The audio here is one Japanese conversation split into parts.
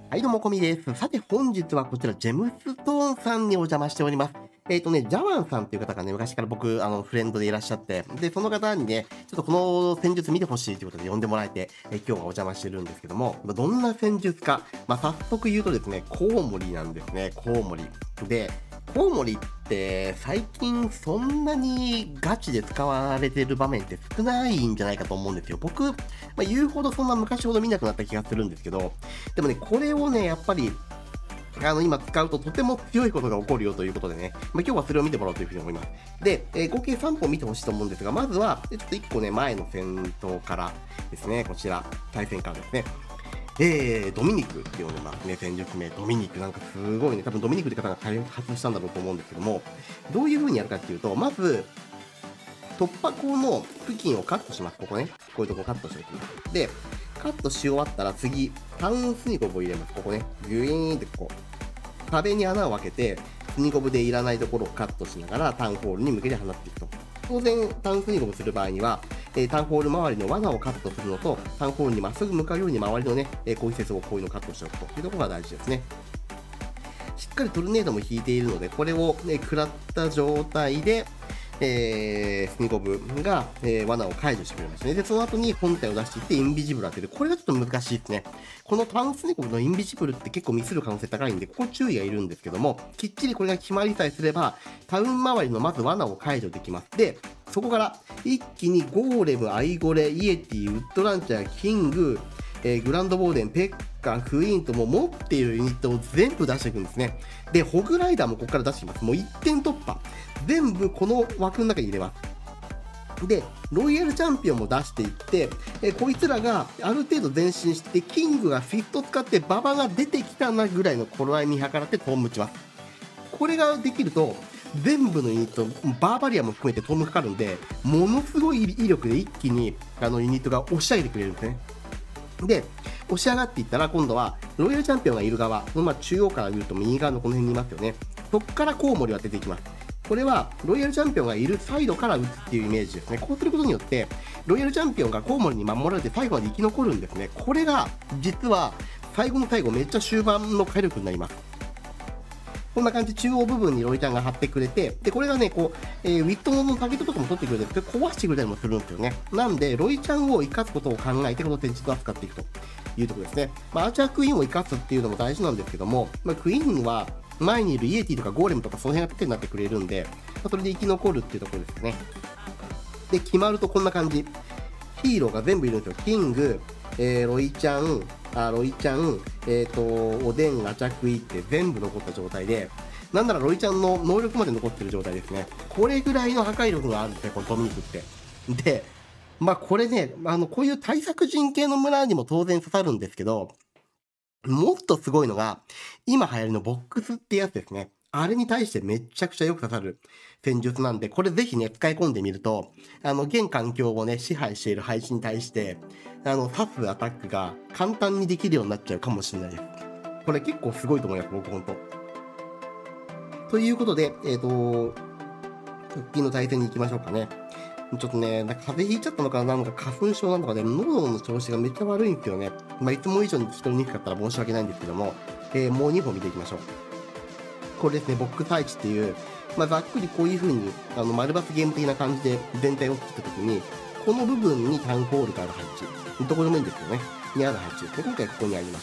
はい、どうも、こみです。さて、本日はこちら、ジェムストーンさんにお邪魔しております。ジャワンさんっていう方がね、昔から僕、フレンドでいらっしゃって、で、その方にね、ちょっとこの戦術見てほしいということで呼んでもらえて、今日はお邪魔してるんですけども、どんな戦術か、早速言うとですね、コウモリなんですね、コウモリ。で、コウモリって最近そんなにガチで使われてる場面って少ないんじゃないかと思うんですよ。僕、言うほどそんな昔ほど見なくなった気がするんですけど、でもね、これをね、やっぱり、今使うととても強いことが起こるよということでね、今日はそれを見てもらおうというふうに思います。で、合計3本見てほしいと思うんですが、まずは、ちょっと1個ね、前の戦闘からですね、こちら、対戦からですね。ドミニクって呼んでますね、戦術名。ドミニク、なんかすごいね、多分ドミニクって方が開発したんだろうと思うんですけども、どういう風にやるかっていうと、まず、突破口の付近をカットします。ここね。こういうとこカットしておきます。で、カットし終わったら次、タウンスニコブを入れます。ここね。ギュイーンってこう、壁に穴を開けて、スニコブでいらないところをカットしながらタウンホールに向けて放っていくと。当然、タウンスニコブする場合には、タウンホール周りの罠をカットするのと、タウンホールにまっすぐ向かうように周りのね、攻撃施設をこういうのをカットしておくというところが大事ですね。しっかりトルネードも引いているので、これを、食らった状態で、スニコブが、罠を解除してくれましたね。で、その後に本体を出していってインビジブル当てる。これがちょっと難しいですね。このタウンスニコブのインビジブルって結構ミスる可能性高いんで、ここ注意がいるんですけども、きっちりこれが決まりさえすれば、タウン周りのまず罠を解除できます。で、そこから一気にゴーレム、アイゴレ、イエティ、ウッドランチャー、キング、グランドボーデン、ペッカ、クイーンとも持っているユニットを全部出していくんですね。で、ホグライダーもここから出してきます。もう1点突破。全部この枠の中に入れます。で、ロイヤルチャンピオンも出していって、こいつらがある程度前進して、キングがフィット使って馬場が出てきたなぐらいの頃合い見計らってトーム打ちます。これができると、全部のユニット、バーバリアも含めてトームかかるんで、ものすごい威力で一気にユニットが押し上げてくれるんですね。で、押し上がっていったら、今度は、ロイヤルチャンピオンがいる側、中央から見ると右側のこの辺にいますよね。そこからコウモリは出ていきます。これは、ロイヤルチャンピオンがいるサイドから打つっていうイメージですね。こうすることによって、ロイヤルチャンピオンがコウモリに守られて最後まで生き残るんですね。これが、実は、最後の最後、めっちゃ終盤の火力になります。こんな感じ、中央部分にロイちゃんが貼ってくれて、で、これがね、こう、ウィットのターゲットとかも取ってくれて、壊してくれたりもするんですよね。なんで、ロイちゃんを生かすことを考えて、この戦術を扱っていくというところですね。アーチャークイーンを生かすっていうのも大事なんですけども、クイーンは、前にいるイエティとかゴーレムとかその辺が手になってくれるんで、それで生き残るっていうところですね。で、決まるとこんな感じ。ヒーローが全部いるんですよ。キング、ロイちゃん、おでん、ガチャクイって全部残った状態で、なんならロイちゃんの能力まで残ってる状態ですね。これぐらいの破壊力があるんですね、このドミニクって。で、これね、こういう対策陣系の村にも当然刺さるんですけど、もっとすごいのが、今流行りのボックスってやつですね。あれに対してめちゃくちゃよく刺さる戦術なんで、これぜひね、使い込んでみると、現環境をね、支配している配置に対して、刺すアタックが簡単にできるようになっちゃうかもしれないです。これ結構すごいと思います、僕ほんと。ということで、直近の対戦に行きましょうかね。ちょっとね、なんか風邪ひいちゃったのかな、なんか花粉症なのかで、喉の調子がめっちゃ悪いんですよね。いつも以上に聞き取りにくかったら申し訳ないんですけども、もう2本見ていきましょう。これですね、ボックス配置っていう、ざっくりこういう風に、丸バスゲーム的な感じで全体を切ったときに、この部分にタウンホールがある配置。どこでもいいんですよね。にある配置ですね。今回ここにあります。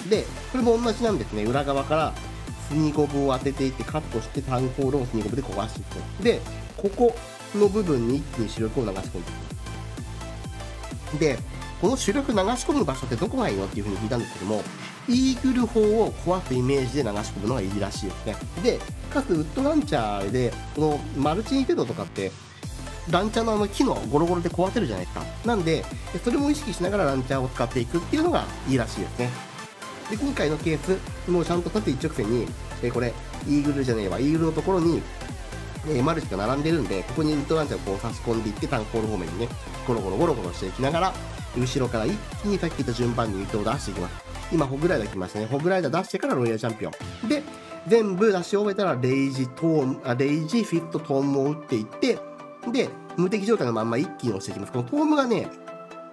で、これも同じなんですね。裏側からスニコブを当てていってカットしてタウンホールをスニコブで壊していく。で、ここの部分に一気に主力を流し込んでいく。で、この主力流し込む場所ってどこがいいのっていう風に聞いたんですけども、イーグル砲を壊すイメージで流し込むのがいいらしいですね。で、かつウッドランチャーで、このマルチニテドとかって、ランチャーの木のゴロゴロで壊せるじゃないですか。なんで、それも意識しながらランチャーを使っていくっていうのがいいらしいですね。で、今回のケース、もうちゃんと縦一直線に、これ、イーグルじゃねえわ、イーグルのところに、マルチが並んでるんで、ここにウッドランチャーをこう差し込んでいって、タンコール方面にね、ゴロゴロゴロゴロしていきながら、後ろから一気にさっき言った順番に糸を出していきます。今、ホグライダー来ましたね。ホグライダー出してからロイヤルチャンピオン。で、全部出し終えたら、レイジ、フィット、トームを打っていって、で、無敵状態のまんま一気に押していきます。このトームがね、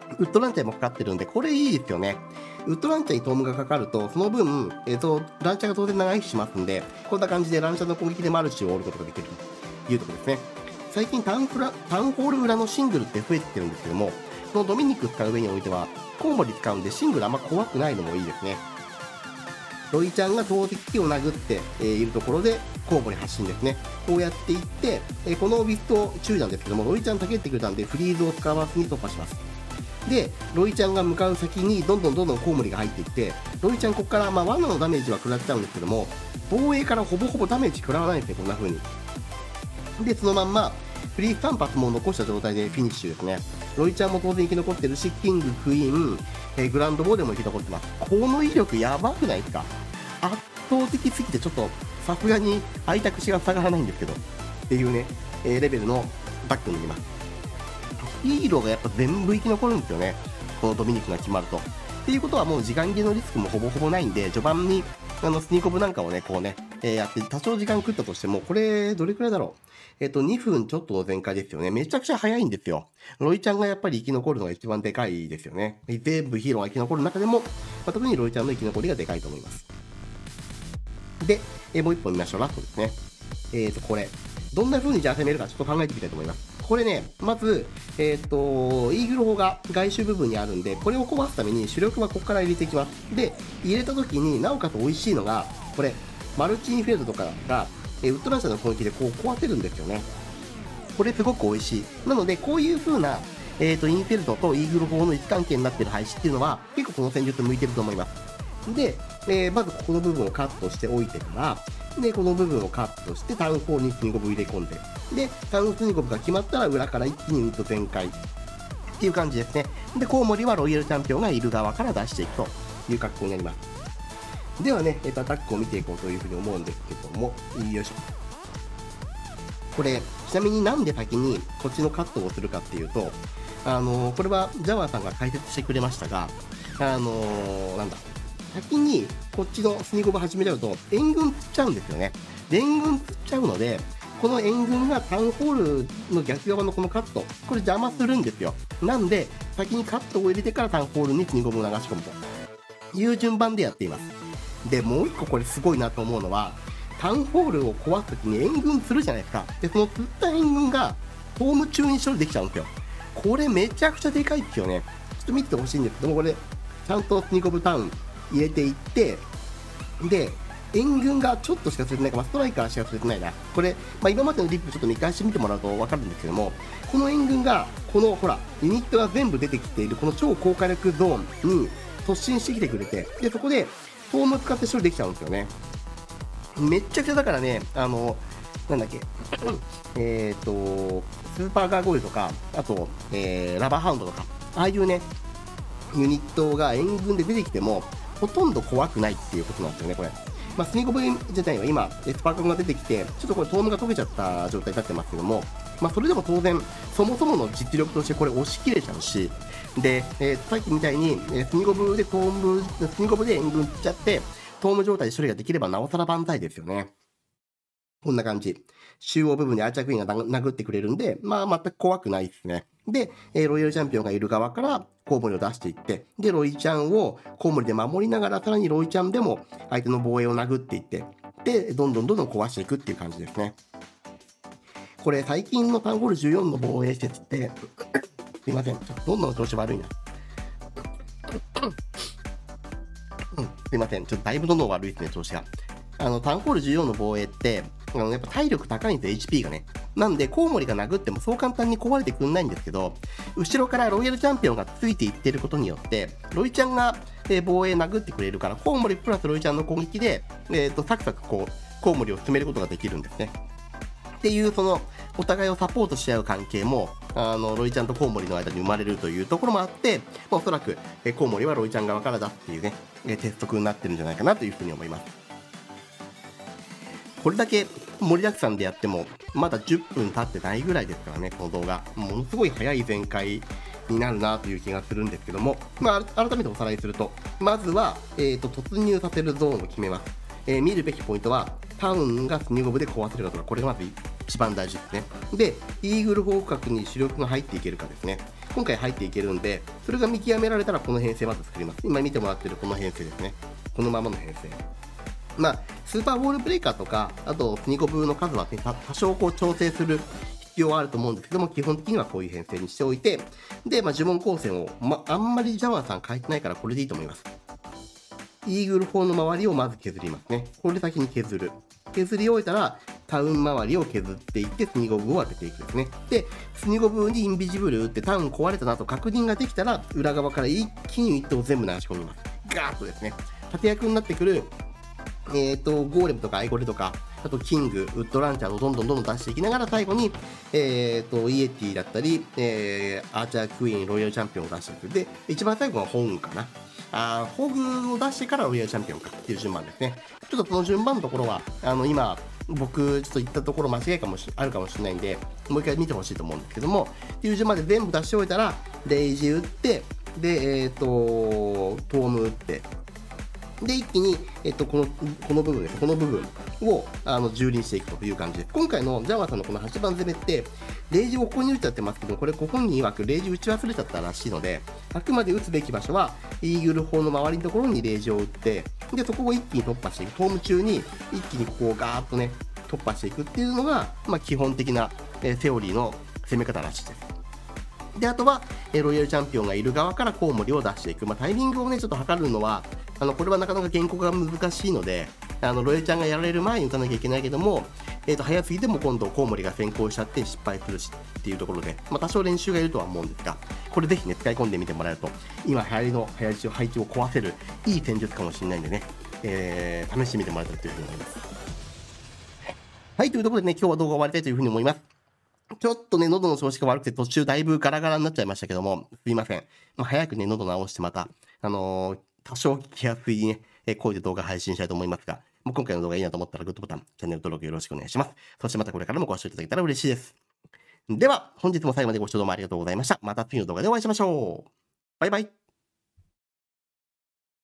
ウッドランチャーもかかってるんで、これいいですよね。ウッドランチャーにトームがかかると、その分、ランチャーが当然長生きしますんで、こんな感じでランチャーの攻撃でマルチを折ることができるというところですね。最近タウンホール裏のシングルって増えてきてるんですけども、このドミニク使う上においては、コウモリ使うんでシングルあんま怖くないのもいいですね。ロイちゃんが投石機を殴っているところで、コウモリ発進ですね。こうやっていって、このウィスト注意なんですけども、ロイちゃんたけってくれたんで、フリーズを使わずに突破します。で、ロイちゃんが向かう先にどんどんコウモリが入っていって、ロイちゃんここから、罠のダメージは食らっちゃうんですけども、防衛からほぼほぼダメージ食らわないんですね、こんな風に。で、そのまんま、フリー3発も残した状態でフィニッシュですね。ロイちゃんも当然生き残ってるし、キング、クイーン、グランドボーデンも生き残ってます。この威力やばくないですか？圧倒的すぎてちょっとさすがに開いた口が塞がらないんですけど、っていうね、レベルのバックになります。ヒーローがやっぱ全部生き残るんですよね。このドミニクが決まると。っていうことはもう時間切れのリスクもほぼほぼないんで、序盤にスニーコブなんかをね、こうね、やって多少時間食ったとしても、これどれくらいだろう。2分ちょっとの全開ですよね。めちゃくちゃ早いんですよ。ロイちゃんがやっぱり生き残るのが一番でかいですよね。全部ヒーローが生き残る中でも、特にロイちゃんの生き残りがでかいと思います。で、もう一本見ましょう。ラストですね。これ。どんな風にじゃあ攻めるかちょっと考えてみたいと思います。これね、まず、イーグル砲が外周部分にあるんで、これを壊すために主力はここから入れていきます。で、入れた時になおかつ美味しいのが、これ、マルチインフェルトとかが、ウッドランチャーの攻撃でこう壊せるんですよね。これすごく美味しい。なので、こういう風な、インフェルトとイーグル砲の位置関係になっている配置っていうのは、結構この戦術向いてると思います。で、まずここの部分をカットしておいてから、で、この部分をカットして、タウン4にスニゴブ入れ込んで、で、タウンスニゴブが決まったら裏から一気にウッド全開っていう感じですね。で、コウモリはロイヤルチャンピオンがいる側から出していくという格好になります。ではね、アタックを見ていこうというふうに思うんですけども、よいしょ。これ、ちなみになんで先にこっちのカットをするかっていうと、これはジャワーさんが解説してくれましたが、なんだ、先にこっちのスニゴブ始めちゃうと援軍釣っちゃうんですよね。で援軍釣っちゃうので、この援軍がタウンホールの逆側のこのカット、これ邪魔するんですよ。なんで、先にカットを入れてからタウンホールにスニゴブを流し込むという順番でやっています。で、もう一個これすごいなと思うのは、タウンホールを壊すときに援軍するじゃないですか。で、その釣った援軍がホーム中に処理できちゃうんですよ。これめちゃくちゃでかいですよね。ちょっと見てほしいんですけども、これ、ちゃんとスニゴブタウン入れていって、で、援軍がちょっとしか釣れてないか、ストライカーしか釣れてないな。これ、今までのリップちょっと見返してみてもらうと分かるんですけども、この援軍が、このほら、ユニットが全部出てきている、この超高火力ゾーンに突進してきてくれて、で、そこで、フォーム使って処理できちゃうんですよね。めっちゃくちゃだからね、なんだっけ、スーパーガーゴイルとか、あと、ラバーハウンドとか、ああいうね、ユニットが援軍で出てきても、ほとんど怖くないっていうことなんですよね、これ。スニゴブ自体は今、スパーカーが出てきて、ちょっとこれ、トームが溶けちゃった状態になってますけども、それでも当然、そもそもの実力としてこれ押し切れちゃうし、で、さっきみたいに、スニゴブで援軍釣っちゃって、トーム状態で処理ができればなおさら万歳ですよね。こんな感じ。中央部分でアーチャークイーンが殴ってくれるんで、全く怖くないですね。で、ロイヤルチャンピオンがいる側からコウモリを出していって、で、ロイちゃんをコウモリで守りながら、さらにロイちゃんでも相手の防衛を殴っていって、で、どんどん壊していくっていう感じですね。これ、最近のタウンホール14の防衛施設って、すいません。ちょっとどんどん調子悪いな。すいません。ちょっとだいぶどんどん悪いですね、調子が。タウンホール14の防衛って、やっぱ体力高いんですよ、HP がね。なんで、コウモリが殴ってもそう簡単に壊れてくんないんですけど、後ろからロイヤルチャンピオンがついていってることによって、ロイちゃんが防衛殴ってくれるから、コウモリプラスロイちゃんの攻撃で、サクサクこう、コウモリを進めることができるんですね。っていう、お互いをサポートし合う関係も、ロイちゃんとコウモリの間に生まれるというところもあって、おそらく、コウモリはロイちゃん側からだっていうね、鉄則になってるんじゃないかなというふうに思います。これだけ盛りだくさんでやっても、まだ10分経ってないぐらいですからね、この動画。ものすごい早い展開になるなという気がするんですけども、改めておさらいすると、まずは、突入させるゾーンを決めます。見るべきポイントは、タウンがスニゴブで壊せるかとか、これがまず一番大事ですね。で、イーグル方角に主力が入っていけるかですね。 今回入っていけるんで、それが見極められたらこの編成まず作ります。今見てもらってるこの編成ですね。このままの編成。まあ、スーパーボールブレイカーとか、あと、スニコブの数は、ね、多少こう調整する必要はあると思うんですけども、基本的にはこういう編成にしておいて、で、呪文光線を、あんまりジャワンさん変えてないからこれでいいと思います。イーグル砲の周りをまず削りますね。これで先に削る。削り終えたら、タウン周りを削っていって、スニゴブを当てていくですね。で、スニゴブにインビジブル打ってタウン壊れたなと確認ができたら、裏側から一気に一頭全部流し込みます。ガーッとですね。縦役になってくる、ゴーレムとかアイゴレとか、あとキング、ウッドランチャーをどんどん出していきながら最後に、イエティだったり、アーチャークイーン、ロイヤルチャンピオンを出していく。で、一番最後はホーンかな。ホグを出してからロイヤルチャンピオンかっていう順番ですね。ちょっとその順番のところは、今、僕、ちょっと言ったところ間違いあるかもしれないんで、もう一回見てほしいと思うんですけども、っていう順番で全部出し終えたら、レイジ打って、で、トーム打って、で、一気に、この部分です。この部分を、蹂躙していくという感じです。今回のジャワーさんのこの8番攻めって、レイジをここに打っちゃってますけど、これご本人曰くレイジ打ち忘れちゃったらしいので、あくまで打つべき場所は、イーグル砲の周りのところにレイジを打って、で、そこを一気に突破していく。ホーム中に一気にここをガーッとね、突破していくっていうのが、基本的な、セオリーの攻め方らしいです。で、あとは、ロイヤルチャンピオンがいる側からコウモリを出していく。タイミングをね、ちょっと測るのは、これはなかなか原稿が難しいので、ロイヤルちゃんがやられる前に打たなきゃいけないけども、早すぎても今度コウモリが先行しちゃって失敗するしっていうところで、多少練習がいるとは思うんですが、これぜひね、使い込んでみてもらえると、今流行りの配置を壊せるいい戦術かもしれないんでね、試してみてもらえたらというふうに思います。はい、というところでね、今日は動画終わりたいというふうに思います。ちょっとね、喉の調子が悪くて途中だいぶガラガラになっちゃいましたけども、すいません。早くね、喉直してまた、多少聞きやすいね、声で動画配信したいと思いますが、今回の動画いいなと思ったらグッドボタン、チャンネル登録よろしくお願いします。そしてまたこれからもご視聴いただけたら嬉しいです。では、本日も最後までご視聴どうもありがとうございました。また次の動画でお会いしましょう。バイバイ。